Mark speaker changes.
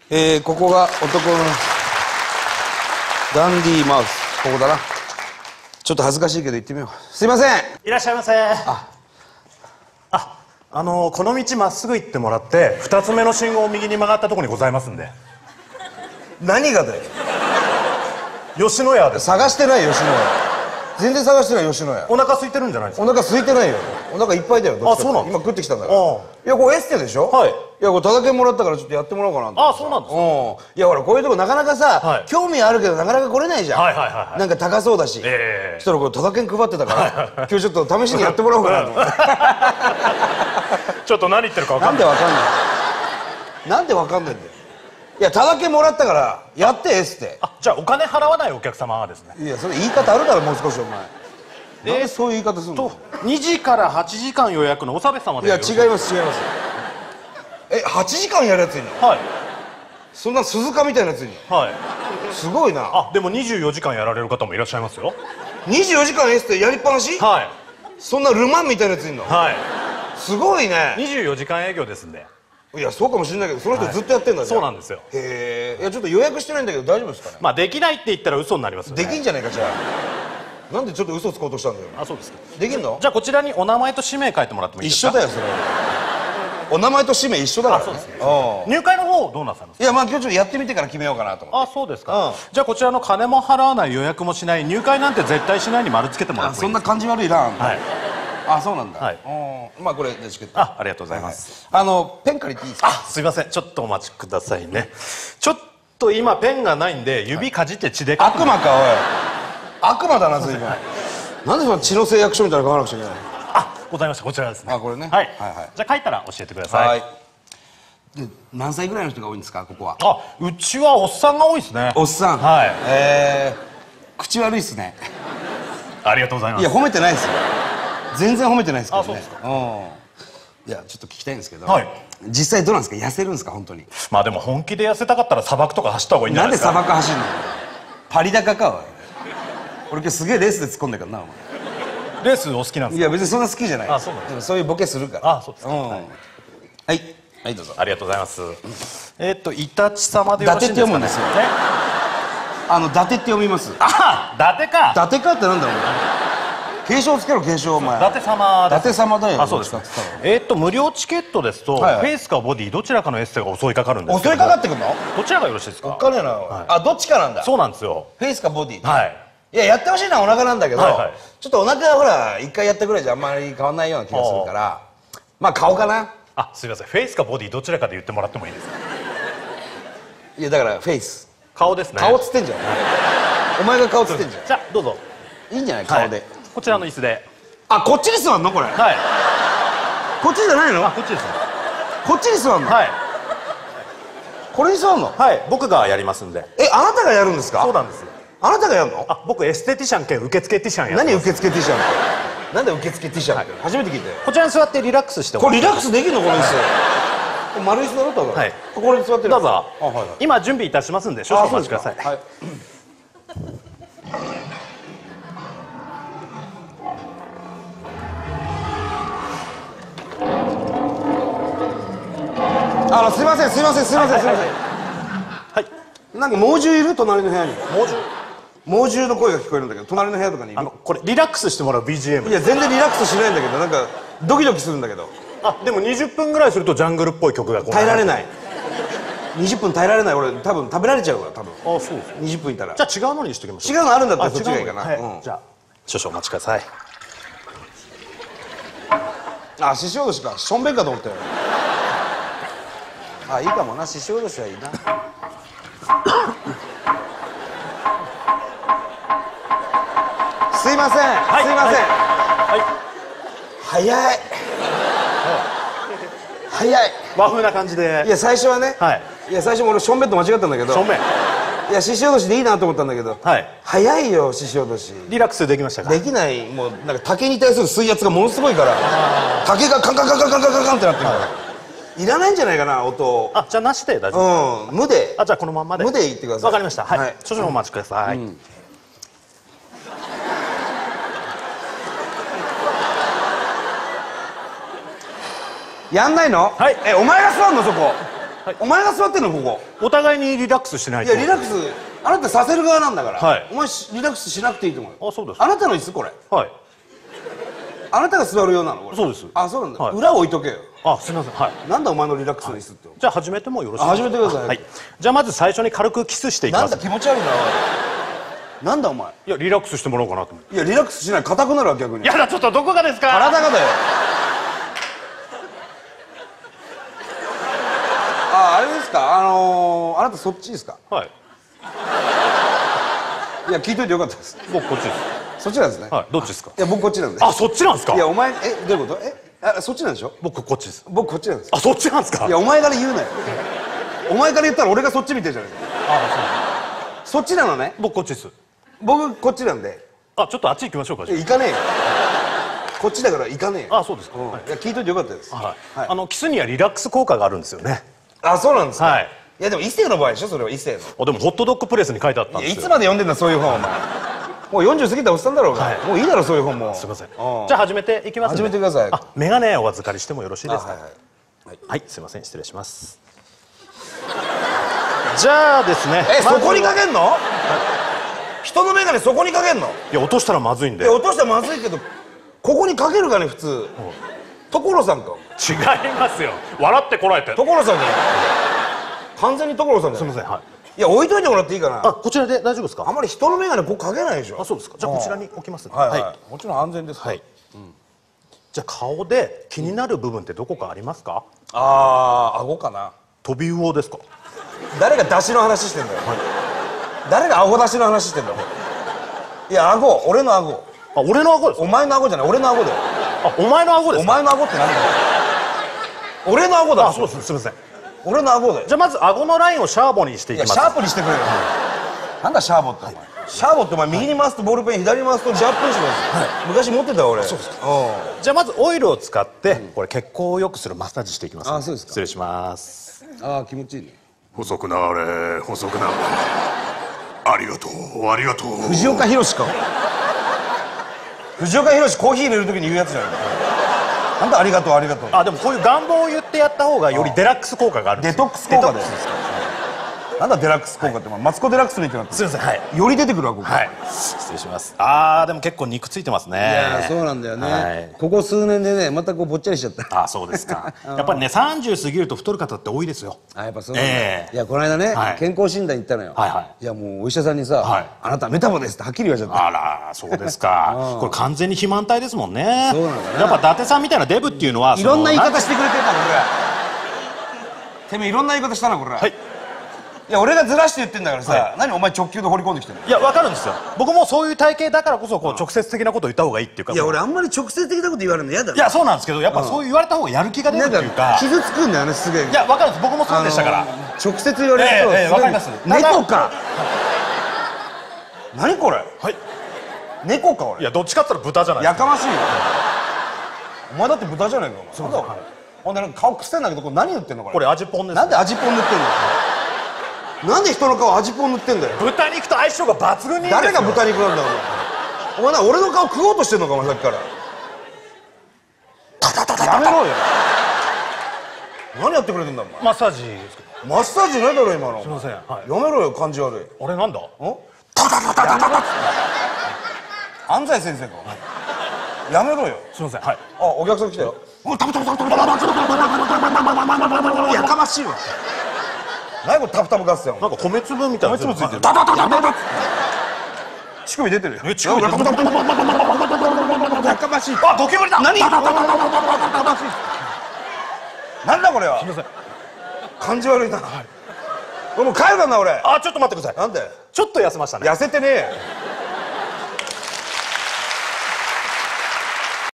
Speaker 1: ここが男のダンディーマウス。ここだな。ちょっと恥ずかしいけど行ってみよう。すいません。
Speaker 2: いらっしゃいませ。この道まっすぐ行ってもらって2つ目の信号を右に曲がったところにございますんで。
Speaker 1: 何がだよ。
Speaker 2: 吉野家です。
Speaker 1: 探してないよ、吉野家。全然探してないよ、吉野家。
Speaker 2: お腹空いてるんじゃないですか。
Speaker 1: お腹空いてないよ。お腹いっぱいだよ。どっちかって
Speaker 2: そうなんです。
Speaker 1: 今食ってきたんだから。いや、これエステでしょ。
Speaker 2: はい。
Speaker 1: いや、これタダ券もらったからちょっとやってもらおうかなと。
Speaker 2: そうなんですか。
Speaker 1: いや、ほら、こういうとこなかなかさ、
Speaker 2: はい
Speaker 1: 興味あるけどなかなか来れないじゃん。
Speaker 2: はい
Speaker 1: なんか高そうだし。そしたらこれタダ券配ってたから、今日ちょっと試しにやってもらおうかなと思って。
Speaker 2: ちょっと何言ってるか分かんない。
Speaker 1: なんでわかんない。なんでわかんないんだよ。いや、タダ券もらったからやってエステ。
Speaker 2: じゃあお金払わないお客様はですね。
Speaker 1: いや、それ言い方あるだろ、もう少しお前。なんでそういう言い方するの。
Speaker 2: 2時から8時間予約のおさべ様で。
Speaker 1: いや、違います違います。8時間やるやついんの。
Speaker 2: はい。
Speaker 1: そんな鈴鹿みたいなやついんの。
Speaker 2: はい。
Speaker 1: すごいな。
Speaker 2: でも24時間やられる方もいらっしゃいますよ。
Speaker 1: 24時間エステやりっぱなし。
Speaker 2: はい。
Speaker 1: そんなルマンみたいなやついんの。
Speaker 2: はい。
Speaker 1: すごいね。
Speaker 2: 24時間営業ですんで。
Speaker 1: いや、そうかもしれないけど、その人ずっとやってんだ。
Speaker 2: そうなんですよ。
Speaker 1: へえ。いや、ちょっと予約してないんだけど大丈夫ですかね。
Speaker 2: まあできないって言ったら嘘になりますよね。
Speaker 1: できんじゃないか、じゃあ。なんでちょっと嘘つこうとしたんだよ。
Speaker 2: そうですか。
Speaker 1: できんの。
Speaker 2: じゃあこちらにお名前と氏名書いてもらってもいいですか。
Speaker 1: 一緒だよ、それ。お名前と氏名一緒だから。
Speaker 2: そうですね。入会の方どうなさいますか。
Speaker 1: いや、まあ今日ちょっとやってみてから決めようかなと思って。
Speaker 2: そうですか。じゃあこちらの金も払わない、予約もしない、入会なんて絶対しないに丸つけてもらってもいいですか。
Speaker 1: そんな感じ悪いな。
Speaker 2: はい。
Speaker 1: そうなんだ。まあこれでチケット。
Speaker 2: ありがとうございます。
Speaker 1: ペン借りていいですか。
Speaker 2: すいません、ちょっとお待ちくださいね。ちょっと今ペンがないんで指かじって血で。
Speaker 1: 悪魔か、おい。悪魔だな、随分。なんでその血の誓約書みたいなの書かなくちゃいけないの。
Speaker 2: ございました。こちらですね。
Speaker 1: これね。
Speaker 2: はいはい。じゃあ書いたら教えてください。
Speaker 1: はい。で、何歳ぐらいの人が多いんですか、ここは。
Speaker 2: うちはおっさんが多いですね。
Speaker 1: おっさん。
Speaker 2: はい。
Speaker 1: 口悪いっすね。
Speaker 2: ありがとうございます。
Speaker 1: いや、褒めてないですよ。全然褒めてないですけどね。
Speaker 2: そうですか。
Speaker 1: いや、ちょっと聞きたいんですけど。実際どうなんですか、痩せるんですか、本当に。
Speaker 2: まあでも本気で痩せたかったら砂漠とか走った方がいいんじゃないですか。
Speaker 1: なんで砂漠走るの。パリ高か、おい。俺今日すげえレースで突っ込んでるからな、お前。
Speaker 2: レースお好きなんですか。
Speaker 1: いや、別にそんな好きじゃない。
Speaker 2: そうなんです。
Speaker 1: そういうボケするから。
Speaker 2: そうですか。
Speaker 1: はい、どうぞ。
Speaker 2: ありがとうございます。イタチ様でよろしいんですかね。
Speaker 1: 伊達って読むんですよ。伊達って読みます。
Speaker 2: 伊達か。
Speaker 1: 伊達かってなんだろう。継承つけろ、継承、お前。
Speaker 2: 伊達様。
Speaker 1: 伊達様だよ。
Speaker 2: そうですか。無料チケットですとフェイスかボディどちらかのエステが襲いかかるんですけど。
Speaker 1: 襲いかかってくるの。
Speaker 2: どちらがよろしいですか。
Speaker 1: おっかねえな。どっちかなんだ。
Speaker 2: そうなんですよ。
Speaker 1: フェイスかボディ。
Speaker 2: はい。
Speaker 1: いや、やってほしいのはお腹なんだけど、ちょっとお腹はほら一回やったぐらいじゃあんまり変わんないような気がするから、まあ顔かな。
Speaker 2: すいません、フェイスかボディどちらかで言ってもらってもいいですか。
Speaker 1: いや、だからフェイス。
Speaker 2: 顔ですね。
Speaker 1: 顔つってんじゃん。お前が顔つってんじゃん。
Speaker 2: じゃあどうぞ。
Speaker 1: いいんじゃない、顔で。
Speaker 2: こちらの椅子で。
Speaker 1: こっちに座んのこれ。
Speaker 2: はい。
Speaker 1: こっちじゃないの。
Speaker 2: こっちですね。
Speaker 1: こっちに座んの。
Speaker 2: はい。
Speaker 1: これに座んの。
Speaker 2: はい、僕がやりますんで。
Speaker 1: あなたがやるんですか。
Speaker 2: そうなんです。
Speaker 1: あなたがやるの。
Speaker 2: 僕エステティシャン兼受付ティシャンやってます。
Speaker 1: 何受付ティシャンって。なんで受付ティシャンって。初めて聞いて。
Speaker 2: こちらに座ってリラックスして。
Speaker 1: これリラックスできるの、この椅子。丸椅子だろ、多分。はい。これに座ってる。
Speaker 2: どうぞ。今準備いたしますんで少々お待ちください。
Speaker 1: はい。すいません。はい。なんか猛獣いる、隣の部屋に。猛獣の声が聞こえるんだけど、隣の部屋とかにいる。
Speaker 2: これリラックスしてもらう BGM。
Speaker 1: いや、全然リラックスしないんだけど、なんかドキドキするんだけど。
Speaker 2: でも20分ぐらいするとジャングルっぽい曲が。
Speaker 1: 耐えられない。20分耐えられない。俺多分食べられちゃうから、多分。
Speaker 2: そうですね。
Speaker 1: 20分いたら。
Speaker 2: じゃあ違うのにしときましょう。
Speaker 1: 違うのあるんだったらそっちがいいかな。
Speaker 2: じゃあ少々お待ちください。
Speaker 1: 獅子おどしか。しょんべんかと思ったよ。いいかもな、獅子おどしはいいな。すいません。早い。
Speaker 2: 和風な感じで。
Speaker 1: いや、最初はね。いや、最初も俺しょんべんと間違ったんだけど。
Speaker 2: しょんべん。
Speaker 1: いや、獅子おどしでいいなと思ったんだけど。早いよ、獅子おどし。
Speaker 2: リラックスできましたか。
Speaker 1: できない。もうなんか竹に対する水圧がものすごいから、竹がカンカンカンカンカンカンカンってなってるから、いらないんじゃないかな、音。
Speaker 2: じゃあなしで大丈夫。
Speaker 1: 無で。
Speaker 2: じゃあこのまんまで。
Speaker 1: 無で言ってください。
Speaker 2: わかりました。はい。少々お待ちください。
Speaker 1: やんないの。お前が座んの、そこ。 お前が座ってんのここ。
Speaker 2: お互いにリラックスしないと。
Speaker 1: いやリラックス、あなたさせる側なんだから、
Speaker 2: はい
Speaker 1: お前リラックスしなくていいと思うよ。
Speaker 2: あ、そうですか。
Speaker 1: あなたの椅子これ。
Speaker 2: はい。
Speaker 1: あなたが座るようなのこれ。
Speaker 2: そうです。
Speaker 1: あ、そうなんだ、
Speaker 2: はい
Speaker 1: 裏置いとけよ。
Speaker 2: あ、すみません。はい。
Speaker 1: なんだお前のリラックスの椅子って、
Speaker 2: じゃあ始めてもよろしいですか。
Speaker 1: 始めてください。
Speaker 2: はい。じゃあまず最初に軽くキスしていきます。
Speaker 1: なんだ気持ち悪いな。なんだお前。
Speaker 2: いやリラックスしてもらおうかなと思って。
Speaker 1: いやリラックスしない、硬くなるわ逆に。
Speaker 2: やだ、ちょっとどこがですか。
Speaker 1: 体がだよ。あれですか、あなたそっちですか。
Speaker 2: はい。
Speaker 1: いや聞いといてよかったです。
Speaker 2: 僕こっちです。
Speaker 1: そっちなんですね。
Speaker 2: はい。どっちですか。
Speaker 1: いや僕こっちなんで。
Speaker 2: あ、そっちなんですか。
Speaker 1: いやお前どういうこと。そっちなんでしょ。
Speaker 2: 僕こっちです。
Speaker 1: 僕こっちなんです。
Speaker 2: あ、そっちなんですか。
Speaker 1: いやお前から言うなよ。お前から言ったら俺がそっち見てるじゃないか。
Speaker 2: あ、
Speaker 1: そっちなのね。
Speaker 2: そう。僕こっちです。
Speaker 1: 僕こっちなんで。
Speaker 2: あ、ちょっとあっち行きましょうか。じゃ
Speaker 1: 行かねえよ。こっちだから行かねえよ。
Speaker 2: あ、そうですか。はい。
Speaker 1: いや聞いといてよかったです。
Speaker 2: はい。キスにはリラックス効果があるんですよね。
Speaker 1: あ、そうなんですか。
Speaker 2: はい。
Speaker 1: いやでも異性の場合でしょ、それは異性の。
Speaker 2: あ、でもホットドッグプレスに書いてあったん
Speaker 1: いやい
Speaker 2: ですよ。
Speaker 1: つまで読んでんだそういう本お前。もう40過ぎたおっさんだろうが、もういいだろそういう本も。
Speaker 2: すみません。じゃあ始めていきますね。
Speaker 1: 始めてください。
Speaker 2: あ、メガネお預かりしてもよろしいですか。
Speaker 1: はいはい。
Speaker 2: はい、すみません、失礼します。じゃあですね。
Speaker 1: そこにかけんの？人の眼鏡そこにかけんの？
Speaker 2: いや、落としたらまずいんで。
Speaker 1: いや落としたらまずいけど、ここにかけるかね普通。所さんか。
Speaker 2: 違いますよ。笑ってこらえて。
Speaker 1: 所さんじゃない。完全に所さんじゃない。
Speaker 2: すみません。はい。
Speaker 1: いや置いといてもらっていいかな。
Speaker 2: あ、こちらで大丈夫ですか。
Speaker 1: あんまり人の眼鏡こうかけないでしょ。
Speaker 2: あ、そうですか。じゃあこちらに置きますね。
Speaker 1: はいはい。もちろん安全です。
Speaker 2: はい。じゃあ顔で気になる部分ってどこかありますか。
Speaker 1: 顎かな。
Speaker 2: 飛び魚ですか。
Speaker 1: 誰が出汁の話してんだよ。誰が顎出しの話してんだよ。いや顎、俺の顎。
Speaker 2: あ、俺の顎ですか。
Speaker 1: お前の顎じゃない、俺の顎だよ。
Speaker 2: あ、お前の顎ですか。
Speaker 1: お前の顎ってなんだよ。俺の顎だ。
Speaker 2: あ、そうです。すみません。
Speaker 1: 俺の顎だよ。
Speaker 2: じゃあまず顎のラインをシャーボにしていきます。
Speaker 1: シャープにしてくれよ。なんだシャーボってお前。シャーボってお前右に回すとボールペン、左に回すとジャープペンシルです。昔持ってたよ俺。そうですか。
Speaker 2: じゃあまずオイルを使ってこれ血行を良くするマッサージしていきます。
Speaker 1: あ、そうですか。
Speaker 2: 失礼します。
Speaker 1: 気持ちいいね。
Speaker 2: 細くなれ、細くなれ。ありがとう、ありがとう。
Speaker 1: 藤岡弘か。藤岡弘コーヒー入れる時に言うやつじゃないか。なんだありがとうありがとう。
Speaker 2: あ、でもこういう願望を言ってやった方がよりデラックス効果があるんですよ。
Speaker 1: デトックス効果だよ。なんだデラックス効果って、マツコ・デラックスみたいになってる。
Speaker 2: すみません。はい。
Speaker 1: より出てくるわここ。
Speaker 2: はい。失礼します。でも結構肉ついてますね。
Speaker 1: いやそうなんだよね。ここ数年でねまたこうぼっちゃりしちゃった。
Speaker 2: あ、そうですか。やっぱりね30過ぎると太る方って多いですよ。
Speaker 1: やっぱそうなんだ。いやこの間ね健康診断行ったのよ。いやもうお医者さんにさ「あなたメタボです」ってはっきり言われちゃった。
Speaker 2: あら、そうですか。これ完全に肥満体ですもんね。
Speaker 1: そうなんだね。
Speaker 2: やっぱ伊達さんみたいなデブっていうのはい
Speaker 1: ろんな言い方してくれてんだこれ。てめえいろんな言い方したなこれ。はい。いや俺がずらして言ってんだからさ、何お前直球で掘り込んできてるの。
Speaker 2: いや分かるんですよ。僕もそういう体型だからこそこう直接的なことを言った方がいいっていうか。
Speaker 1: いや俺あんまり直接的なこと言われるの嫌だ。
Speaker 2: いやそうなんですけど、やっぱそう言われた方がやる気が出るっていうか。
Speaker 1: 傷つくんだよねすげえ。い
Speaker 2: や分かるんです。僕もそうでしたから。
Speaker 1: 直接言われると
Speaker 2: 分かります。
Speaker 1: 猫か。何これ。はい。猫か俺。
Speaker 2: いやどっちかって言ったら豚じゃない。
Speaker 1: やかましいよ。お前だって豚じゃないかお前。そうだ。ほんでなんか顔くせんだけどこれ何塗ってんのこれ。
Speaker 2: これ味ぽんです。
Speaker 1: なんで味ぽん塗ってんの。なんで人の顔味ぽん塗ってんだよ。
Speaker 2: 豚肉と相性が抜群にいいんですよ。
Speaker 1: 誰が豚肉なんだよお前。お前な俺の顔食おうとしてんのかお前さっきから。やめろよ。何やってくれてんだお前。
Speaker 2: マッサージですけど。
Speaker 1: マッサージないだろ今の。
Speaker 2: すみません。
Speaker 1: やめろよ感じ悪い。
Speaker 2: あれなんだ。
Speaker 1: 安西先生か。やめろよ。
Speaker 2: すみません。はい。
Speaker 1: お客さん来たよ。やかましいわ。何これタプタプ合戦。
Speaker 2: なんか米粒みたいな。
Speaker 1: 米粒ついてる。やめろ。乳首出てるよ。
Speaker 2: 乳首出てる。
Speaker 1: やかましい。
Speaker 2: ゴキブリだ。
Speaker 1: 何。なんだこれは。
Speaker 2: すみません。
Speaker 1: 感じ悪いな。もう帰るかな俺。
Speaker 2: ちょっと待ってください。
Speaker 1: なんで。
Speaker 2: ちょっと痩せましたね。
Speaker 1: 痩せてねえ。